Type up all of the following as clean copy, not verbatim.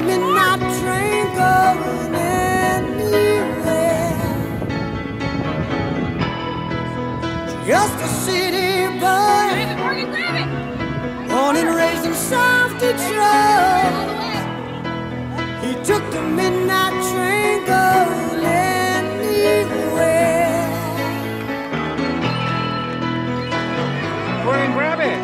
midnight train going anywhere. Just a city boy, born and raised in South Detroit. He took the midnight train going anywhere. Go ahead and grab it.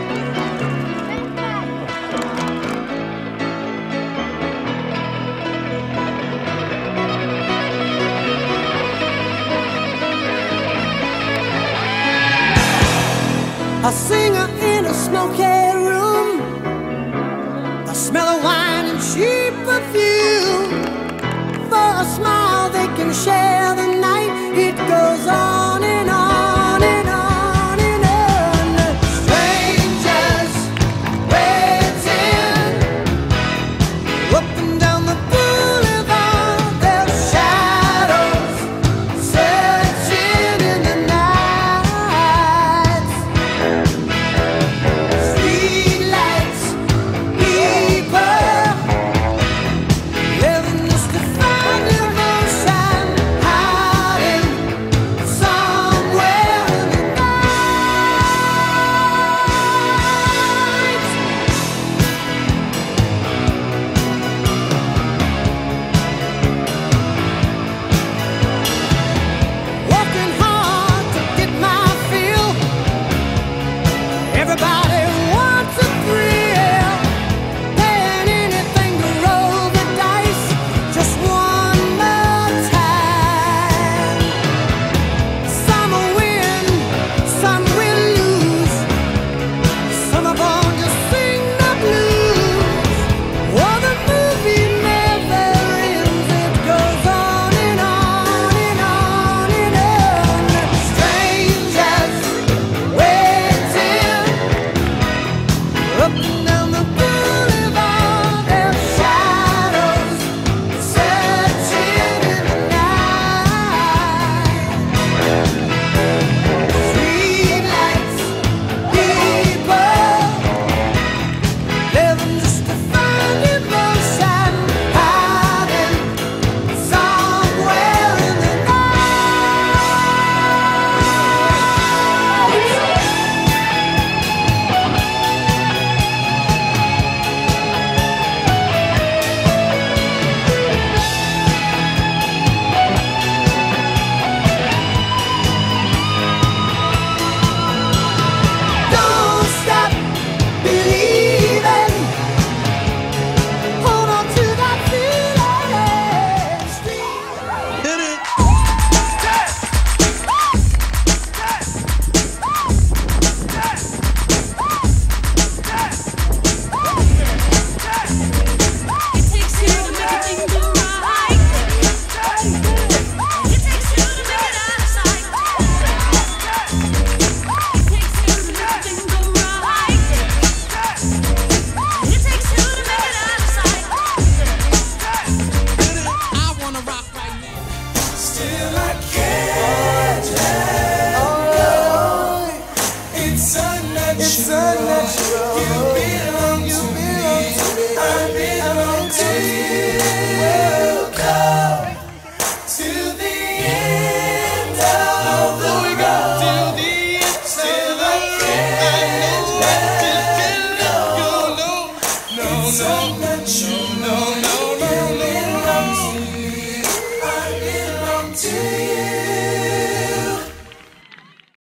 A singer in a smoky room, the smell of wine and cheap perfume. For a smile they can share the night. It goes on and on and on and on. Strangers waiting up and down the boulevard, their shadows searching in the night. Streetlights, people living just to find devotion, hiding somewhere in the night. Working hard to get my fill. Everybody wants a thrill, paying anything to roll the dice just one more time. Some will win, some will lose. Some are born to sing the blues. Oh, the movie never ends. It goes on and on and on and on. Strangers waiting up and down the boulevard, their shadows searching in the night. Streetlights, people living just to find emotion, hiding somewhere in the Don't stop believing. Hold on to that feeling. Hit it. It takes two to make a thing go right. It takes two to make it out of sight. It takes two to make a thing go right. It takes two to make it out of sight. I wanna rock right now. Still I can't let go. It's unnatural. You belong to me. I belong to you. Come to the end of the road. Still I can't let go. It's unnatural.